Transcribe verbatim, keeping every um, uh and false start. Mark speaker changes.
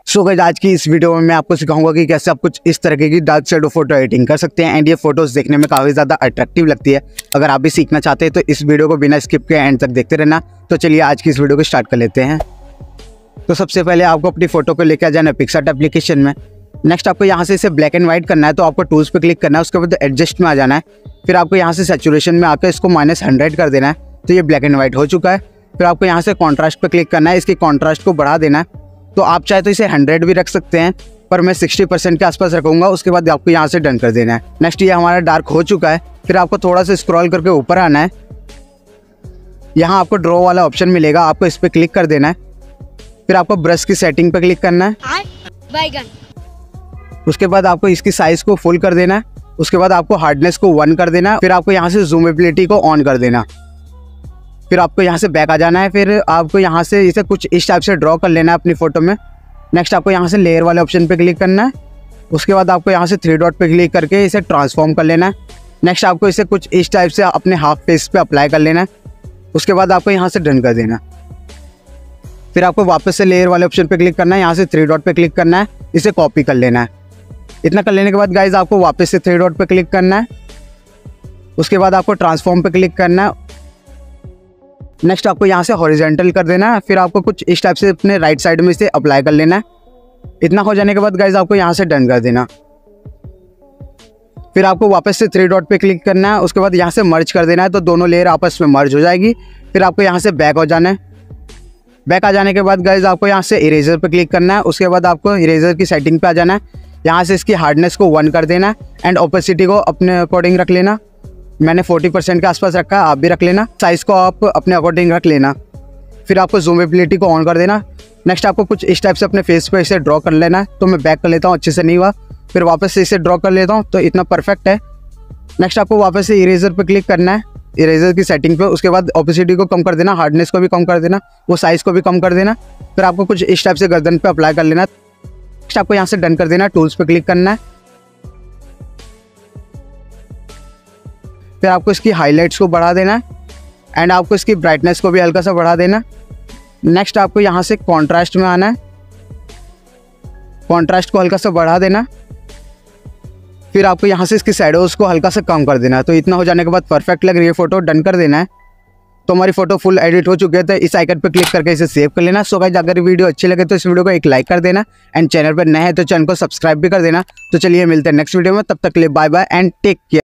Speaker 1: So guys आज की इस वीडियो में मैं आपको सिखाऊंगा कि कैसे आप कुछ इस तरीके की डार्क शैडो फोटो एडिटिंग कर सकते हैं एंड ये फोटोज देखने में काफ़ी ज़्यादा अट्रैक्टिव लगती है। अगर आप भी सीखना चाहते हैं तो इस वीडियो को बिना स्किप के एंड तक देखते रहना। तो चलिए आज की इस वीडियो को स्टार्ट कर लेते हैं। तो सबसे पहले आपको अपनी फोटो को लेकर जाना है पिक्सआर्ट एप्लीकेशन में। नेक्स्ट आपको यहाँ से इसे ब्लैक एंड व्हाइट करना है, तो आपको टूल्स पे क्लिक करना है, उसके बाद एडजस्ट में आ जाना है। फिर आपको यहाँ से सैचुरेशन में आकर इसको माइनस हंड्रेड कर देना है, तो ये ब्लैक एंड व्हाइट हो चुका है। फिर आपको यहाँ से कॉन्ट्रास्ट पे क्लिक करना है, इसकी कॉन्ट्रास्ट को बढ़ा देना है। तो आप चाहे तो इसे हंड्रेड भी रख सकते हैं, पर मैं सिक्सटी परसेंट के आसपास रखूँगा। उसके बाद आपको यहाँ से डन कर देना है। नेक्स्ट ये हमारा डार्क हो चुका है। फिर आपको थोड़ा सा स्क्रॉल करके ऊपर आना है, यहाँ आपको ड्रॉ वाला ऑप्शन मिलेगा, आपको इस पर क्लिक कर देना है। फिर आपको ब्रश की सेटिंग पे क्लिक करना है, उसके बाद आपको इसकी साइज को फुल कर देना है। उसके बाद आपको हार्डनेस को वन कर देना है। फिर आपको यहाँ से जूमेबिलिटी को ऑन कर देना। फिर आपको यहाँ से बैक आ जाना है। फिर आपको यहाँ से इसे कुछ इस टाइप से ड्रॉ कर लेना है अपनी फोटो में। नेक्स्ट आपको यहाँ से लेयर वाले ऑप्शन पे क्लिक करना है, उसके बाद आपको यहाँ से थ्री डॉट पे क्लिक करके इसे ट्रांसफॉर्म कर लेना है। नेक्स्ट आपको इसे कुछ इस टाइप से अपने हाफ फेस पे अप्लाई कर लेना है। उसके बाद आपको यहाँ से डन कर देना। फिर आपको वापस से लेयर वाले ऑप्शन पे क्लिक करना है, यहाँ से थ्री डॉट पे क्लिक करना है, इसे कॉपी कर लेना है। इतना कर लेने के बाद गाइज आपको वापस से थ्री डॉट पे क्लिक करना है, उसके बाद आपको ट्रांसफॉर्म पे क्लिक करना है। नेक्स्ट आपको यहाँ से हॉरिजॉन्टल कर देना है। फिर आपको कुछ इस टाइप से अपने राइट साइड में इसे अप्लाई कर लेना है। इतना हो जाने के बाद गाइज आपको यहाँ से डन कर देना। फिर आपको वापस से थ्री डॉट पे क्लिक करना है, उसके बाद यहाँ से मर्ज कर देना है, तो दोनों लेयर आपस में मर्ज हो जाएगी। फिर आपको यहाँ से बैक हो जाना है। बैक आ जाने के बाद गाइज आपको यहाँ से इरेजर पे क्लिक करना है, उसके बाद आपको इरेजर की सेटिंग पे आ जाना है। यहाँ से इसकी हार्डनेस को वन कर देना एंड ओपेसिटी को अपने अकॉर्डिंग रख लेना। मैंने फोर्टी परसेंट के आसपास रखा है, आप भी रख लेना। साइज़ को आप अपने अकॉर्डिंग रख लेना। फिर आपको जूमेबिलिटी को ऑन कर देना। नेक्स्ट आपको कुछ इस टाइप से अपने फेस पे इसे ड्रॉ कर लेना है, तो मैं बैक कर लेता हूँ, अच्छे से नहीं हुआ। फिर वापस से इसे ड्रॉ कर लेता हूँ, तो इतना परफेक्ट है। नेक्स्ट आपको वापस से इरेजर पे क्लिक करना है, इरेजर की सेटिंग पे, उसके बाद ओपेसिटी को कम कर देना, हार्डनेस को भी कम कर देना, वो साइज़ को भी कम कर देना। फिर आपको कुछ इस टाइप से गर्दन पे अप्लाई कर लेना। नेक्स्ट आपको यहाँ से डन कर देना, टूल्स पे क्लिक करना है। फिर आपको इसकी हाइलाइट्स को बढ़ा देना है एंड आपको इसकी ब्राइटनेस को भी हल्का सा बढ़ा देना। नेक्स्ट आपको यहाँ से कॉन्ट्रास्ट में आना है, कॉन्ट्रास्ट को हल्का सा बढ़ा देना। फिर आपको यहाँ से इसकी शैडोज़ को हल्का सा कम कर देना। तो इतना हो जाने के बाद परफेक्ट लग रही है फोटो, डन कर देना है। तो हमारी फोटो फुल एडिट हो चुकी है, तो इस आइकन पे क्लिक करके इसे सेव कर लेना। सो गाइस अगर वीडियो अच्छी लगे तो इस वीडियो को एक लाइक कर देना एंड चैनल पर नए हैं तो चैनल को सब्सक्राइब भी कर देना। तो चलिए मिलते हैं नेक्स्ट वीडियो में, तब तक के लिए bye bye and take care.